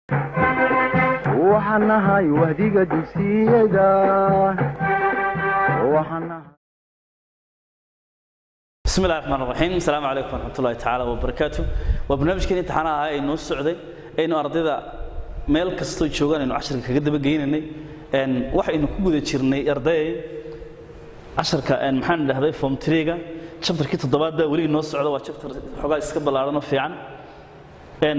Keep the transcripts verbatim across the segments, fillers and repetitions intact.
وحناهاي وهديقة دوسيدا وحناهاي. بسم الله الرحمن الرحيم. السلام عليكم ورحمة الله تعالى وبركاته. وبرنامج كني امتحانها هاي إنه السعودي إنه أرضيدا ميل كستو جوجان إنه عشرة كجد بجينني إن واحد إنه كوجد تشيرني أرضي عشرة كأن محن هذا فم تريجا شفتر كي تضبط ده ولي إنه السعودي وشفتر حاجة يسكب على في عن إن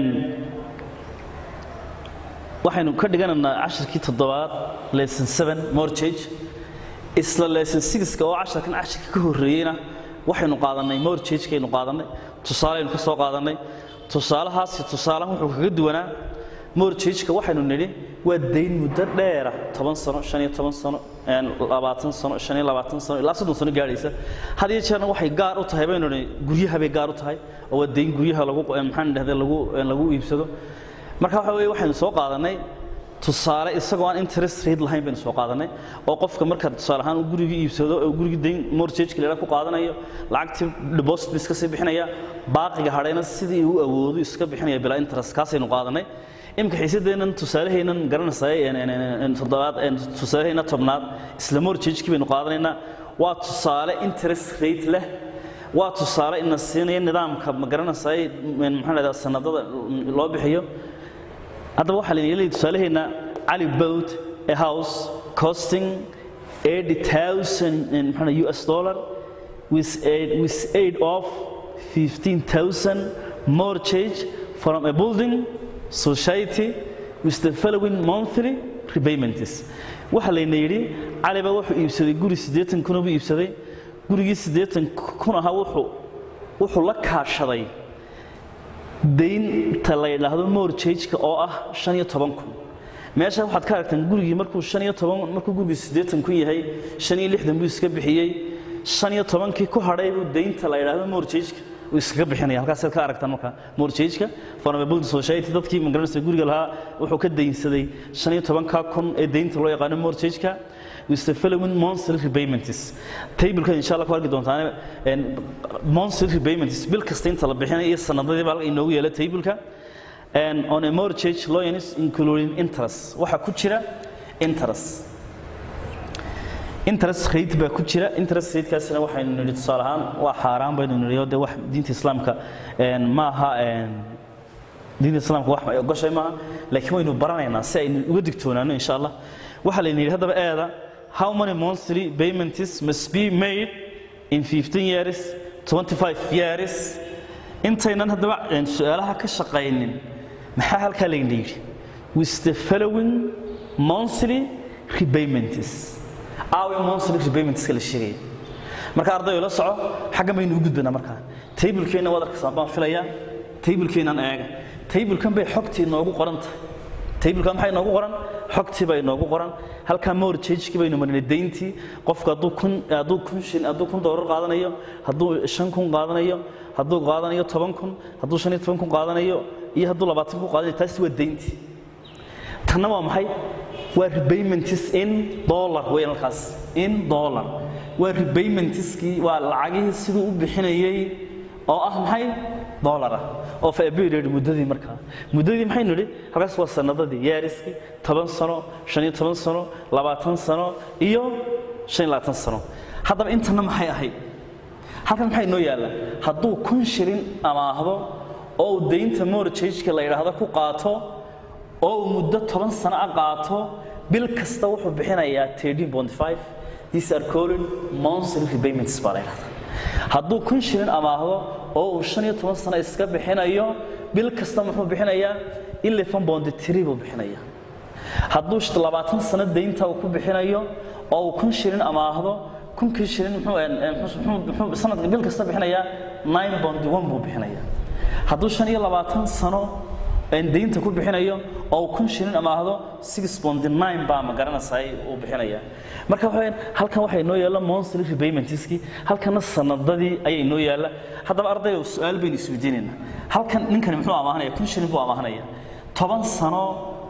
واحد إنه كده جانا عشرة كي تضبط lesson seven mortgage إسلا lesson six كوا عشرة كان عشرة كهورينا waxay nu qaadanay mortgage kaynu qaadanay tusaalaynu ka soo qaadanay tusaalahaas tusaalahan wuxuu kaga duwanaa mortgage ka waxaynu nidhi waa deyn muddo dheer ah toban sano shan iyo toban sano labaatan sano shan iyo labaatan sano ilaa soddon sano gaaraysa hadii jeerna waxay gaar u tahay baynu nidhi guryaha bay gaar u tahay oo waa deyn guryaha lagu maxaan dhahday lagu lagu iibsado marka waxa weeye waxaynu soo qaadanay tusaale isagoo aan interest rate lahayn baynu soo qaadanay oo qofka marka tusaale ahaan uu guriga iibsado oo guriga deyn mortgage kale ku qaadanayo lacagtii deposit iska sii bixinaya baaqiga hadhayna sidii uu awoodo iska bixinaya bila interest kaasaynu qaadanay imka xiisadeenan tusaaleheenan garanayay in toddobaad in tusaaleheena tobnaad isla mortgage ki baynu qaadanayna waa tusaale interest rate leh waa tusaale in siinaya nidaamka ma garanayay maxaa la yiraahdaa sanadada loo bixiyo هذا واحد اللي يلي تصالحنا علي bought a house costing eighty thousand U S dollar with aid with aid of fifteen thousand mortgage from a building society with the following monthly repayments. واحد اللي يلي علي بقى واحد يبصدي جوري سديتن كنا بيبصدي جوري سديتن كنا هاوحو وحو لك هالشري deyn talaylaahdo mortgage ka oo ah shan iyo toban kun meesha waxaad ka aragtaan gurigii markuu shan iyo toban markuu gurigii siddeetan kun yahay shan iyo lixdan buu iska bixiyay shan iyo toban kii ku hadhay buu deyn talaylaahdo mortgage ka uu iska bixinaya halkaas ka aragtaan marka mortgage ka from a building society dadkii magaranaysa guriga lahaa wuxuu ka deynsaday shan iyo toban ka kun ee deynta loo yaqaan mortgage ka with the following monthly repayments table ka insha Allah ku arki doontaan in monthly repayments bil kasta inta la bixinayo iyo sanadadii baa inoogu yeelay table ka and on a mortgage loans including interest waxa ku jira interest interest rate baa ku jira interest rate kaasina waxaynu nidhi tusaale ahaan waa xaraan baynu nidhi oo wax diinta islaamka een ma aha een diinta islaamka wax ay ogashay ma laakiin waynu baranaynaa si aynu uga digtoonaano insha Allah waxa la yiraahdaa hadaba eeda how many monthly payments must be made in fifteen years twenty-five years intaynan hadaba su'aalaha ka shaqeeynin maxaa halka la yiri with the following monthly repayments our monthly repayments kala sheegay marka ardayo la soco xaga maynu u gudbina marka table-keena wadarka sabaan filaya table-keena eega table-kan bay xogtii noogu qoran tahay table-kan maxay noogu qoran xogtii bay noogu qoran halka mortgage ki baynu marinay deyntii qofka haduu kun haduu kun shin haduu kun dollar qaadanayo haduu shan kun qaadanayo haduu qaadanayo toban kun haduu shan iyo toban kun qaadanayo iyo haduu labaatan kun qaadanayo taasi waa deyntii tanna waa maxay waa repayments in dollar weyn halkaas in dollar waa repayments ki waa lacagii sidoo u bixinayay oo ah maxay dollar oo fa period muddadii marka muddadii maxay nidhi halkaas waa sanadadii yeariski toban sano shan iyo toban sano labaatan sano iyo shan iyo labaatan sano haddaba intana maxay ahayd halkan maxay noo yaala hadduu kun shilin amaahdo oo deynta mortgage ka la yiraahdo ku qaato oo muddo toban sano ah qaato bil kasta wuxuu bixinayaa thirteen point five these are called monthly repayments balaynaada hadduu kun shilin amaahdo oo shan iyo toban sano iska bixinayo bil kasta muxuu bixinayaa eleven point three buu bixinayaa hadduu labaatan sano deynta uu ku bixinayo oo kun shilin amaahdo kun shilin muxuu muxuu sanadka bil kasta bixinayaa nine point one buu bixinayaa hadduu shan iyo labaatan sano in deynta ku bixinayo oo kun shilin amaahdo six point nine baa ma garanayay uu bixinayaa marka waxaan halkan waxay noo yeelan monthly repayments ki halkan sanadadii ayay noo yeelan hadaba ardayo su'aal been isweydiinayna halkan ninkan muxuu amaahanaya kun shilin buu amaahanaya toban sano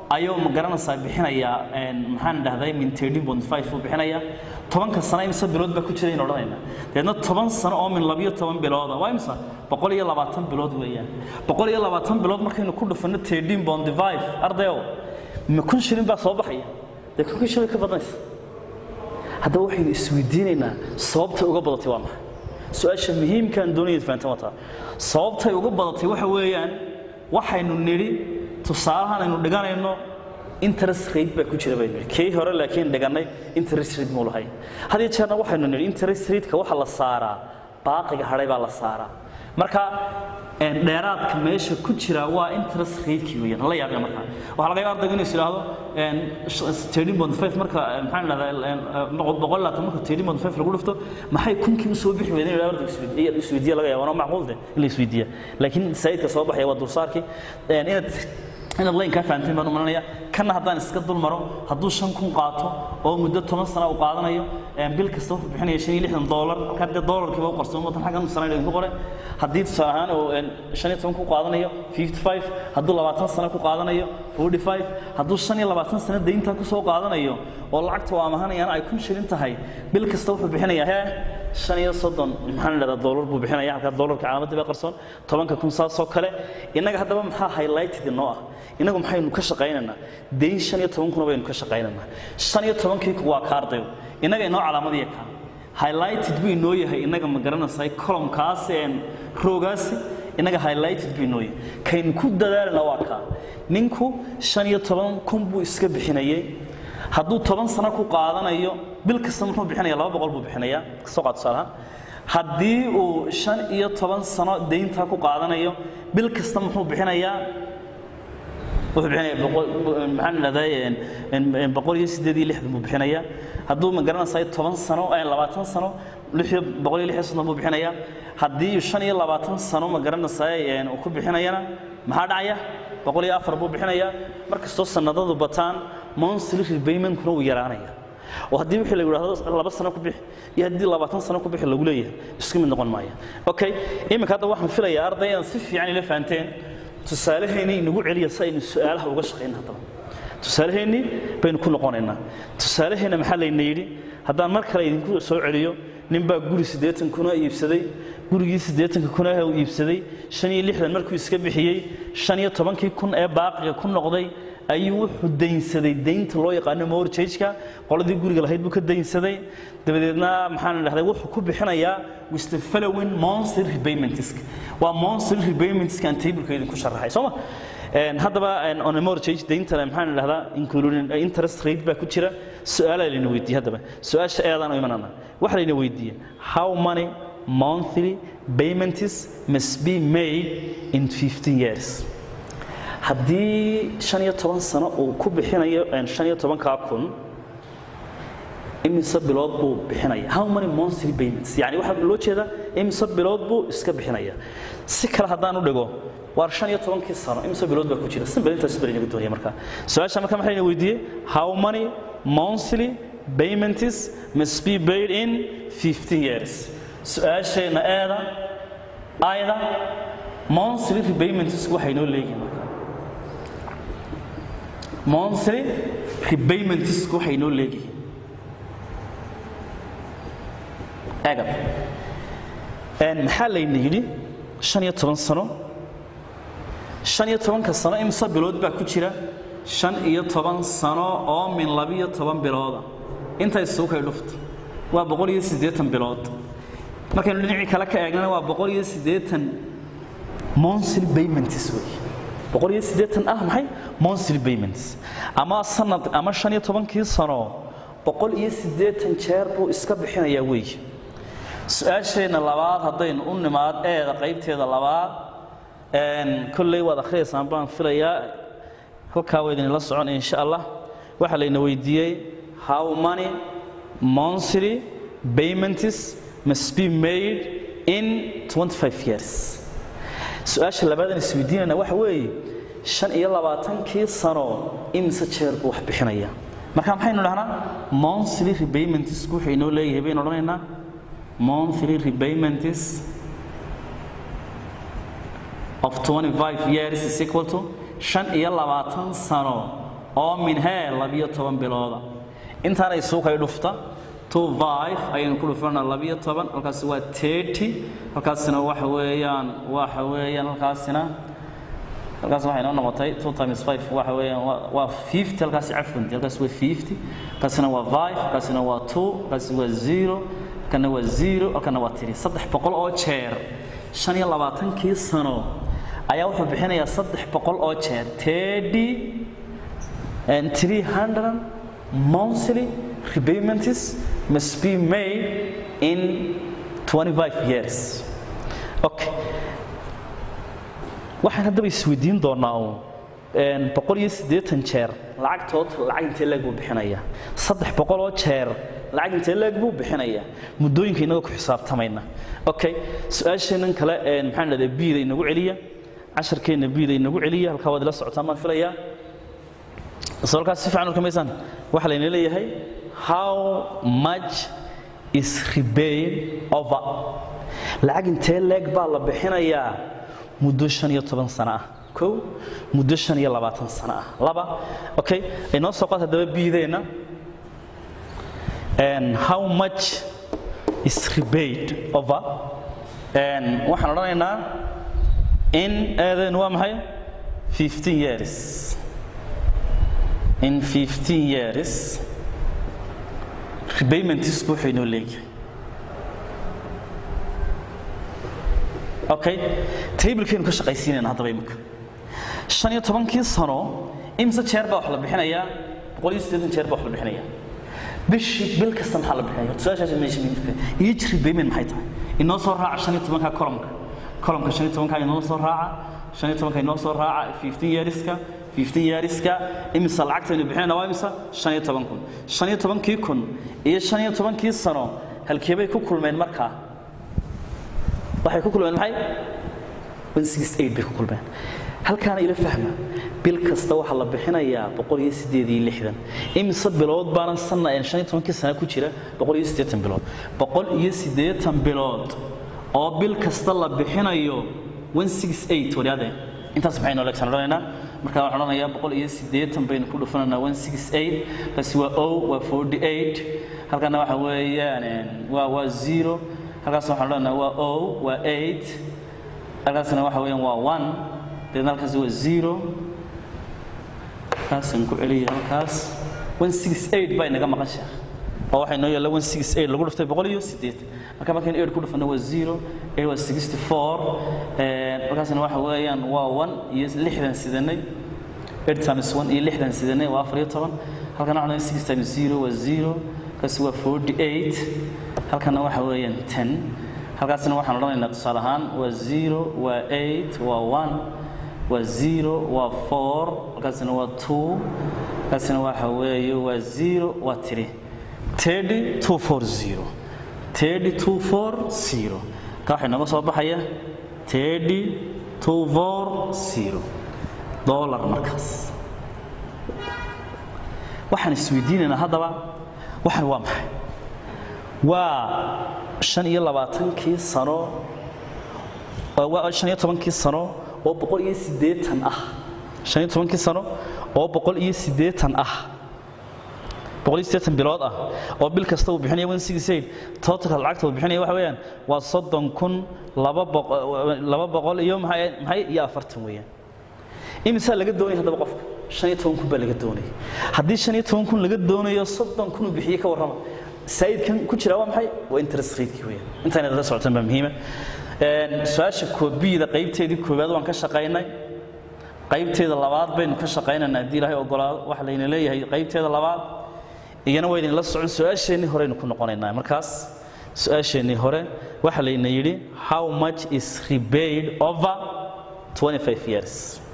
ayuu ma garanaysaa bixinaya een maxaan dhahday min thirteen point five uu bixinaya tobanka sano imisa bilood ba ku jiray in odhanayna deedna toban sano oo min laba iyo toban bilood waa imisa boqol iyo labaatan bilood weeyaan boqol iyo labaatan bilood markaynu ku dhufano thirteen point five ardayo ma kun shilin baa soo baxaya de kun shilin ka badanaysa hadda waxaynu isweydiinaynaa sababta uga badatay waa maxay su'aasha muhiimka aan doonayay fahantaan wata sababta uga badatay waxa weeyaan waxaynu niri tusaalahan aynu dhiganayno interest rate ba ku jira baynu kay hore laakiin dhiganay interest rate ma lahayn hadii jeerna waxaynu niri interest rate ka waxa la saaraa baaqiga haray baa la saaraa marka een dheeraadka meesha ku jira waa interest rate kii weeyaan la yaabay marka waxa laga yaabaa inuu yiraahdo een thirteen point five marka maxaan leedahay boqol labaatan marka thirteen point five lagu dhufto maxay kunkii soo bixi weeyeen ilaa warda isweydiiyo isweydiiyo laga yaabo macquul de ilaa isweydiiyo laakiin sayidka soo baxay waa dulsaarkii een inaad إن الله إنك فهمتني بأنه منايا كنا هذان إسكت دول مرو هدول شن كون قاطو أو مدة ثمان سنة وقاعدنا يو بالكستوف بحنا يشيل لحن دولار كده دولار كيف وقرصون وطن حاجة من سنة اللي بقوله هديت ساعان أو شن ثمان كون قاعدنا يو fifty-five هدول لبعض سنة كون قاعدنا يو forty-five هدول شن لبعض سنة دين تاكو سو قاعدنا يو والله عكت وامهنا يعني أيكون شيل انت هاي بالكستوف بحنا يا شن يصدن محل هذا الدولار بحنا يعني كده دولار كعامة بقرصون طبعا كون صار سكره إنك هذا ما محا هايلايت النوع inagu maxaynu ka shaqeynana deyn shan iyo toban kun baynu ka shaqeynana shan iyo toban kii waa kaarday inaga inoo calaamadiye ka highlighted bi inoo yahay inaga ma garanaysaa column kaas een roogaas inaga highlighted bi inoo yahay kayn ku dadaalna waa ka ninku shan iyo toban kun buu iska bixinayay hadduu toban sano ku qaadanayo bil kasta muxuu bixinayaa laba boqol buu bixinayaa soo qaad salaha haddii uu shan iyo toban sano deynta ku qaadanayo bil kasta muxuu bixinayaa وبحنا بقول محل ذاين إن بقول يسددي لحد مبحنايا هدو من قرنا صايد طبعا سنة أي لبعتن سنة لحد بقول لي حسنا مبحنايا هدي يشاني لبعتن سنة من قرنا صايد يعني وكل بحنايا ما هذا عيا بقول لي أفر بو بحنايا مركز توصل نضاد بطان ما نصير البيمن كنوا يرانيا وهدي بحلا يقول هذا لبعت سنة كبح يهدي لبعتن سنة كبح الأولية بس كم نقول معايا أوكي إيه مكذا واحد في الأيار ده ينصف يعني لفانتين تسالهني نقول عليا ساين السؤال هو وش قينا طبعا تسالهني بين كل قاننا تسالهنا محل النيري هذا مركل ينقول سؤال عليو نبى قولي سديتن كنا يبسدي قولي سديتن كنا هو يبسدي شني اللي إحنا مركل يسكب حيي شني طبعا كي يكون أباق يكون نقضي أيوه الدين سدي الدين تلو يقارن مور تيجكا قال دي قولي قال هيد بك الدين سدي تبدينا محل هذا وحكوا بحنا يا وستفلوين مونستر ريبيمنتسك ومونستر ريبيمنتس كان تيبل كيد كشر حي سما هذا بقى أنا مور تيج الدين ترى محل هذا إنكلودين interest rate بكتيرة سؤال اللي نودي هذا بقى سؤال أيضا ويمنانا واحد اللي نودي how many monthly payments must be made in fifteen years haddii shan iyo toban sano uu ku bixinayo shan iyo toban ka kun imisa bilood buu bixinaya how many monthly payments yani waxa loo jeeda imisa bilood buu iska bixinaya si kala hadaan u dhigo war shan iyo toban kii sano imisa bilood baa ku jira simple inta isbari inaga doonaya marka su'aasha marka maxay weydiiyay how many monthly payments must be paid in fifteen years su'aashayna aada ayda monthly payments waxay noo leeyihiin monthly repayments waxay noo leeyihiin agab een maxaa la yiri shan iyo toban sano shan iyo toban ka sano imsa bilood baa ku jira shan iyo toban sano oo min laba iyo toban bilood inta isoo kay dhuft waa boqol iyo siddeetan bilood markaan dhinaci kale ka eegnana waa boqol iyo siddeetan monthly payments way boqol iyo siddeetan ah maxay monthly payments ama sanad ama shan iyo toban kii sano boqol iyo siddeetan jeer buu iska bixinayaa way su'aashayna labaad hadaynu u nimaad eeda qaybteeda labaad een kulay wada akhriisaan baan filayaa halka weydin la socon insha Allah waxa layna weydiiyay how many monthly payments must be made in twenty-five years su'aasha labaadna isweydiinayna waxa weeye shan iyo labaatan kii sano imsa jeer buu wax bixinaya marka maxaynu dhahnaa monthly repayments ku xinoo leeyahay baynu odhanaynaa monthly repayments of twenty-five years is equal to shan iyo labaatan sano oo min hee labiyo toban bilooda intaan ay suuq ay dhufta two five ayaynu ku dhufana labiyo toban halkaas waa thirty halkaasina waxa weeyaan waxa weeyaan halkaasina halkaas waxay noo noqotay two times five waxa weeyaan waa fifty halkaas cafwan halkaas waa fifty halkaasina waa five halkaasina waa two halkaas waa zero kana waa zero halkana waa three saddex boqol oo jeer shan iyo labaatan kii sano ayaa wuxuu bixinayaa saddex boqol oo jeer thirty and three hundred monthly repayments must be made in twenty-five years. Okay. waxaan hadaba isweydiin doonaa oo een boqol iyo siddeetan jeer lacagtood lacag intee lagu bixinaya saddex boqol oo jeer lacag intee lagu bixinaya muddooyinka inaga ku xisaabtamayna. Okay. su'aasheenan kale een maxaan leeyahay biida inagu celiya casharkeena biida inagu celiya halka wada la socotaa ma filaya salkaas si fiican u kamaysan waxa la leeyahay how much is rebate over lacag intee leeg baa la bixinayaa muddo shan iyo toban sano ah kow muddo shan iyo labaatan sano ah laba okay inoo soo qaata daba biideena and how much is rebate over and waxaan odhanaynaa in aadan waa maxay fifteen years in fifteen years repayment is wuxuu inoo leeyahay. Okay table keenu ka shaqaysiinayna hadaba imika shan iyo toban kii sano imsa jeer baa wax la bixinayaa boqol iyo siddeetan jeer baa wax la bixinayaa bishii bil kasta maxaa la bixinayaa su'aashaas meesha midka each repayment maxay tahay inoo soo raaca shan iyo toban ka column column shan iyo toban ka inoo soo raaca shan iyo toban ka inoo soo raaca fifteen yearska fifteen yearska imsa lacagta inuu bixinayna waa imsa shan iyo toban kun shan iyo toban kii kun iyo shan iyo toban kii sano halkee bay ku kulmeen markaa waxay ku kulmeen maxay one sixty-eight bay ku kulmeen halkaana ila fahma bil kasta waxa la bixinayaa boqol iyo siddeed iyo lixdan imsa bilood baan sanad shan iyo toban kii sano ku jira boqol iyo siddeetan bilood boqol iyo siddeetan bilood oo bil kasta la bixinayo one sixty-eight wariyaade intaas maxay noo leegsan odhanaynaa marka waxaan odhanayaa boqol iyo siddeetan baynu ku dhufanaynaa one sixty-eight bas waa o waa forty-eight halkana waxa weeyaan waa waa zero halkaas waxaan odhanaynaa waa o waa eight halkaasna waxa weeyaan waa one deedna halkaas waa zero halkaasaan ku celiya halkaas one sixty-eight baa inaga maqan sheekh oo waxay noo yeelay one sixty-eight lagu dhuftay boqol iyo siddeetan marka markaan eight ku dhufano waa zero eight waa sixty-four halkaasna waxa weeyaan waa one iyo lixdan sidanay eight times one iyo lixdan sidanay waa afar iyo toban halkana waxaan six times zero waa zero kaas waa forty-eight halkana waxa weeyaan ten halkaasna waxaan odhanaynaa tusaale ahaan waa zero waa eight waa one waa zero waa four halkaasna waa two halkaasna waxa weeye waa zero waa three thirty two forty thirty two forty ka waxa inaga soo baxaya thirty two forty dollar markaas waxaan isweydiinaynaa haddaba waxaan waa maxay waa shan iyo labaatan kii sano waa shan iyo toban kii sano oo boqol iyo siddeetan ah shan iyo toban kii sano oo boqol iyo siddeetan ah boqol iyo siddeetan bilood ah oo bil kasta uu bixinayo one sixty-eight total lacagta uu bixinayo waxa weeyaan waa soddon kun laba boqol iyo maxay maxay iyo afartan weeyaan imisa laga doonay hadaba qofka shan iyo toban kun baa laga doonay haddii shan iyo toban kun laga doonayo soddon kun uu bixiyo ka warrama saidkan ku jira waa maxay waa interest rate weeyaan intaana dad socotaan baa muhiim ah su'aasha koobiyada qaybteedii koobaad waan ka shaqaynay qaybteeda labaad baynu ka shaqaynaynaa haddii ilaahay ogolaado waxa layna leeyahay qaybteeda labaad iyana waa idin la socon su'aasheenii horeynu ku noqonaynaa markaas su'aasheenii hore waxa layna yidhi how much is rebate over twenty-five years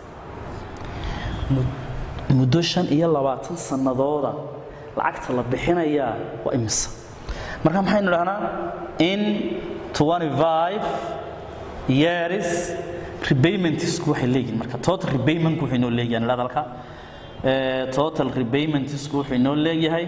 muddo shan iyo labaatan sanadooda lacagta la bixinayaa waa imisa marka maxaynu dhahnaa in twenty-five years repayment isku waxay leeyihiin marka total repayment wuxuu inoo leeyahay ladalka ee total repayment isku wuxuu inoo leeyahay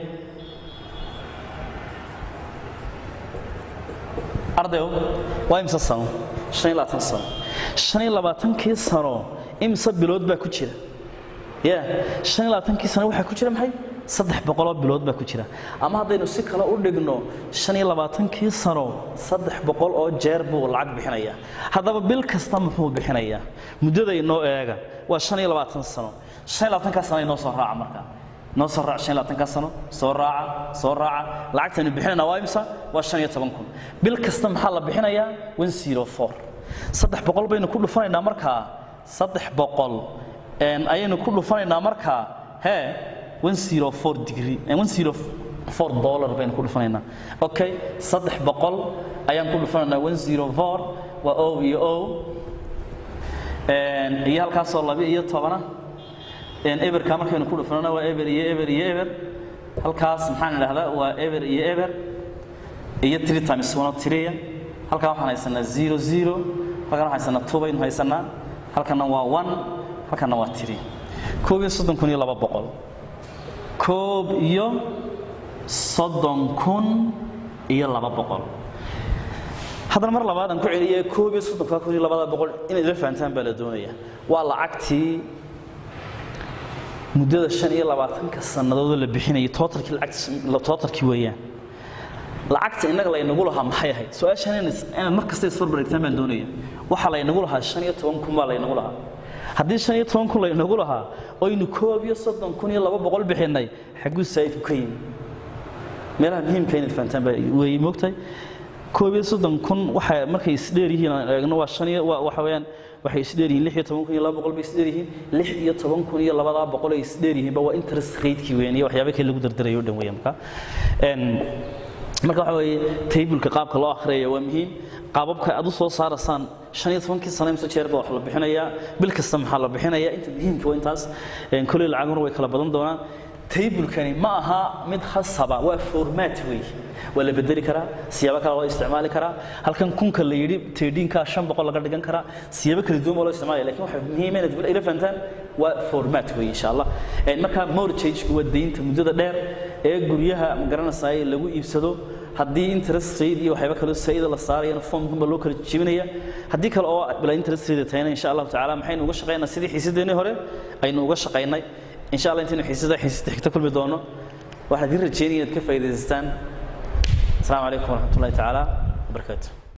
ardayo waa imisa sano shan iyo labaatan sano shan iyo labaatan kii sano imisa bilood baa ku jira ya shan iyo labaatan sano waxa ku jira maxay saddex boqol oo bilood baa ku jira ama haddaynu si kale u dhigno shan iyo labaatan sano saddex boqol oo jeer buu lacag bixinaya haddaba bil kasta muxuu bixinaya muddada inoo eega waa shan iyo labaatan sano shan iyo labaatan sano inoo soo raaca marka noo soo raaca shan iyo labaatan sano soo raaca soo raaca lacagtani bixinayna waa imisa waa shan iyo toban kun bil kasta maxaa la bixinayaa one hundred four saddex boqol baynu ku dhufanaynaa markaa saddex boqol een ayaynu ku dhufanaynaa markaa hee one hundred four degree and one hundred four dollar baynu ku dhufanaynaa okay saddex boqol ayaan ku dhufanaynaa one hundred four waa o iyo o een iyo halkaas oo laba iyo toban een eber ka markaynu ku dhufanana waa eber iyo eber iyo eber halkaas maxaan idhaahdaa waa eber iyo eber iyo three times one three halka waxaan haysanaa zero zero halka waxaan haysanaa two baynu haysanaa halkana waa one halkana waa three koob iyo soddon kun iyo laba boqol koob iyo soddon kun iyo laba boqol haddana mar labaad aan ku celiyay koob iyo soddon kun iyo laba boqol in ay la fahantaan baa la doonayaa waa lacagtii muddada shan iyo labaatan sanadood la bixinay totalkii lacagta totalkii weeyaan lacagta inaga la inagu lahaa maxay ahayd su'aashan in markasta isfar bareegtaan baan doonayaa waxa la inagu lahaa shan iyo toban kun baa la inagu lahaa haddii shan iyo toban kun la inagu lahaa oo aynu koob iyo soddon kun iyo laba boqol bixinay xaguu saayid ka yimid meelaha muhiimka in fahantaan baa way moogtay koob iyo soddon kun waxa markay isdheer yihiin aan eegno waa shan iyo waxa weeyaan waxay isdheer yihiin lix iyo toban kun iyo laba boqol bay isdheer yihiin lix iyo toban kun iyo laba boqol ay isdheer yihiin ba waa interest rate-kii weyn iyo waxyaabo kale lagu dardarayo dhan weeyaan marka een marka waxa weeye table-ka qaabka loo akhriyo waa muhiim qaababka aad u soo saarasaan shan iyo toban sano imsa jeer baa wax la bixinayaa bil kasta maxaa la bixinayaa inta muhiimka waa intaas een kulli lacaguna way kala badan doonaan table-kani ma aha mid khasaba waa format weey wala bedeli karaa siyaabo kale loo isticmaali karaa halkan kunka la yiri thirteen ka shan boqol laga dhigan karaa siyaabo kala duwan oo loo isticmaali laakiin waxa muhiim ah inaad ila fahantaan waa format weey insha Allah ee marka mortgage-ku waa deynta muddada dheer ee guryaha ma garanaysaa lagu iibsado haddii interest rate iyo waxyaabo kale sayida la saarayna formka loo kala jibinaya haddii kale oo bila interest rate taayna insha Allah ta'ala maxaynu uga shaqeynaa sidii xiisadeena hore aynu uga shaqeynay insha Allah intii xiisada xiisada xigta kulmi doono waxaad rajeynayaan ka faa'iideystaan السلام عليكم ورحمة الله تعالى وبركاته.